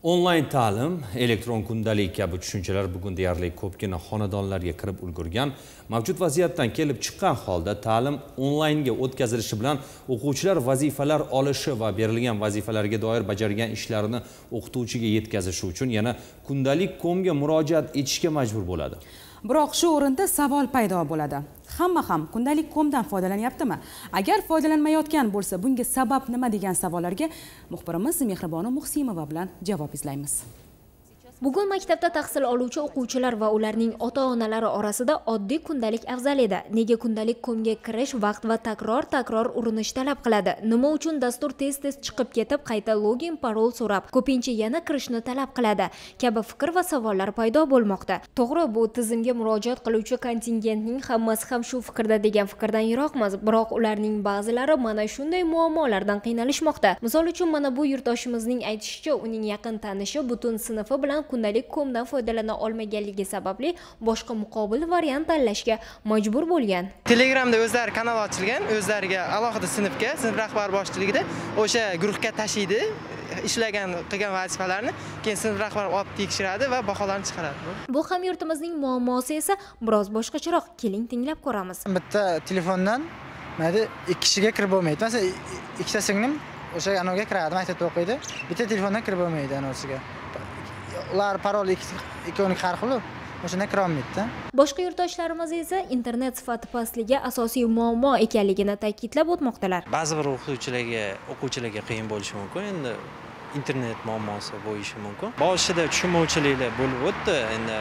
Onlayn ta'lim, elektron kundalik kabi tushunchalar bugun deyarli ko'pgina xonadonlarga kirib ulgurgan. Mavjud vaziyatdan kelib chiqqan holda ta'lim onlaynga o'tkazilishi bilan o'quvchilar vazifalar olishi va berilgan vazifalarga doir bajargan ishlarini o'qituvchiga yetkazishi uchun yana kundalik.comga murojaat etishga majbur bo'ladi. Biroq shu o'rinda savol paydo bo'ladi. Hamma ham kundalik.comdan foydalanyaptimi? Agar foydalanmayotgan bo'lsa, bunga sabab nima degan savollarga muxbirimiz Mehribona Muhsimova bilan javob izlaymiz. Bugun maktabda tahsil oluvchi o'quvchilar va ularning ota-onalari orasida oddiy kundalik afzal edi. Nega kundalik.comga kirish vaqt va takror urinish talab qiladi? Nima uchun dastur tez-tez chiqib ketib, qayta login, parol so'rab, ko'pincha yana kirishni talab qiladi? Kabi fikr va savollar paydo bo'lmoqda. To'g'ri, bu tizimga murojaat qiluvchi kontingentning hammasi ham shu fikrda degan fikrdan yiroqmiz. Biroq ularning ba'zilari mana shunday muammolardan qiynalishmoqda. Misol uchun, mana bu yurtdoshimizning aytishicha, uning yaqin tanishi butun sinfi bilan kundalik.comdan foydalana olmaganligi sababli boshqa muqobil variant tanlashga majbur bo'lgan. Telegramda o'zlari kanal ochilgan, o'zlariga alohida sinf rahbari boshchiligida o'sha guruhga tashiydi, qilgan vazifalarni keyin sinf rahbari olib tekshiradi va baholarni chiqaradi. Bu ham yurtimizning muammosi esa biroz boshqacharoq. Keling tinglab ko'ramiz. Bitta telefondan mayli ikki kishiga kirib bo'lmaydi. Masalan, ikkita singlim o'sha anoga kiradi, maktabda o'qiydi. Bitta telefondan kirib bo'lmaydi anosiga. Ular parol ikkovini har xil, o'shana kira olmaydi-da. Boshqa yurtdoshlarimiz esa internet sifati pastligi asosiy muammo ekanligini ta'kidlab o'tmoqdalar. Ba'zi bir o'quvchilarga qiyin bo'lishi mumkin, endi internet muammosi bo'lishi mumkin. Boshida tushunmovchiliklar bo'lib o'tdi, endi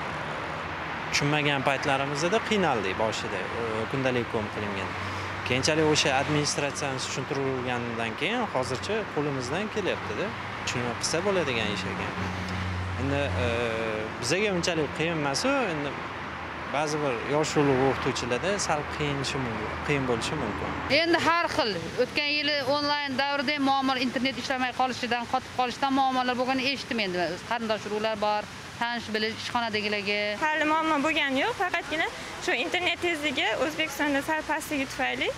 tushunmagan paytlarimizda qiynaldik boshida kundalik.com qilingan. Keyinchalik o'sha administratsiyani tushuntirilgandan keyin hozircha qo'limizdan kelyapti-da. Tushunib qilsa bo'ladigan ish ekan. Endi bizga unchalik qiyin emas, endi ba'zi bir yosh ulug' o'qituvchilarda sal qiyin bo'lishi mumkin. Endi har xil o'tgan yili onlayn davrida muammolar internet ishlamay qolishidan, qotib qolishidan muammolar bo'lganini eshitdim endi. Qarindosh urug'lar bor, tanish bilish ishxonadagilarga. Hali muammo bo'lgan yo'q, faqatgina shu internet tezligi O'zbekistonda sal pastligi tufayli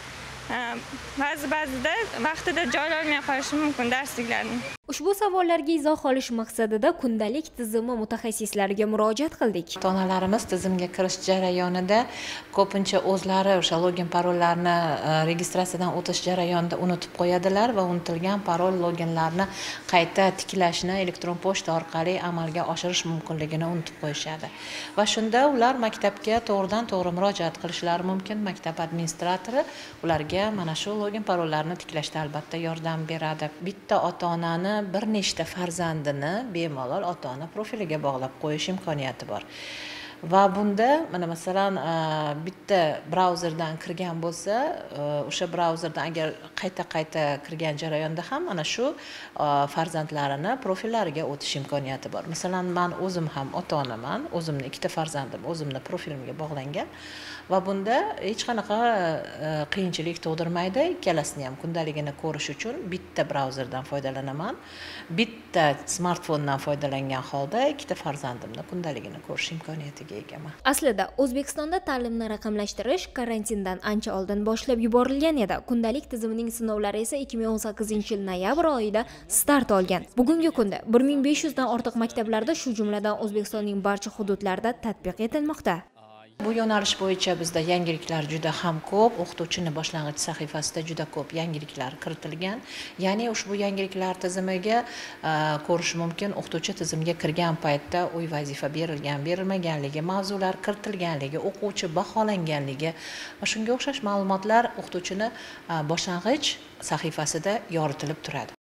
ba'zida vaqtida joylanmay qolishi mumkin darsliklarning. Ushbu savollarga izoh olish maqsadida kundalik tizimi mutaxassislariga murojaat qildik. Ota-onalarimiz tizimga kirish jarayonida ko'pincha o'zlari o'sha login parollarni registratsiyadan o'tish jarayonida unutib qo'yadilar va unutilgan parol loginlarni qayta tiklashni elektron pochta orqali amalga oshirish mumkinligini unutib qo'yishadi. Va shunda ular maktabga to'g'ridan-to'g'ri murojaat qilishlari mumkin. Maktab administratori ularga mana shu login parollarni tiklashda albatta yordam beradi. Bitta ota-onani bir nechta farzandini bemalol ota-ona profiliga bog'lab qo'yish imkoniyati bor. Va bunda mana masalan bitta brauzerdan kirgan bo'lsa, o'sha brauzerdan agar qayta kirgan jarayonda ham mana shu farzandlarini profillariga o'tish imkoniyati bor. Masalan, men o'zim ham ota-onaman, o'zimni ikkita farzandim o'zimni profilimga bog'langan va bunda hech qanaqa qiyinchilik tug'dirmaydi. Ikkalasini ham kundaligini ko'rish uchun bitta brauzerdan foydalanaman. Bitta smartfondan foydalangan holda ikkita farzandimni kundaligini ko'rish imkoniyatiga egaman. Aslida O'zbekistonda ta'limni raqamlashtirish karantindan ancha oldin boshlab yuborilgan edi. Kundalik tizimining sinovlari esa 2018-yil noyabr oyida start olgan. Bugungi kunda 1500 dan ortiq maktablarda, shu jumladan O'zbekistonning barcha hududlarida tatbiq etilmoqda. Bu yo'nalish bo'yicha bizda yangiliklar juda ham ko'p, o'qituvchining boshlang'ich sahifasida juda ko'p yangiliklar kiritilgan. Ya'ni ushbu yangiliklar tizimiga ko'rish mumkin, o'qituvchi tizimga kirgan paytda uy vazifa berilgan, berilmaganligi, mavzular kiritilganligi, o'quvchi baholanganligi va shunga o'xshash ma'lumotlar o'qituvchining boshlang'ich sahifasida yoritilib turadi.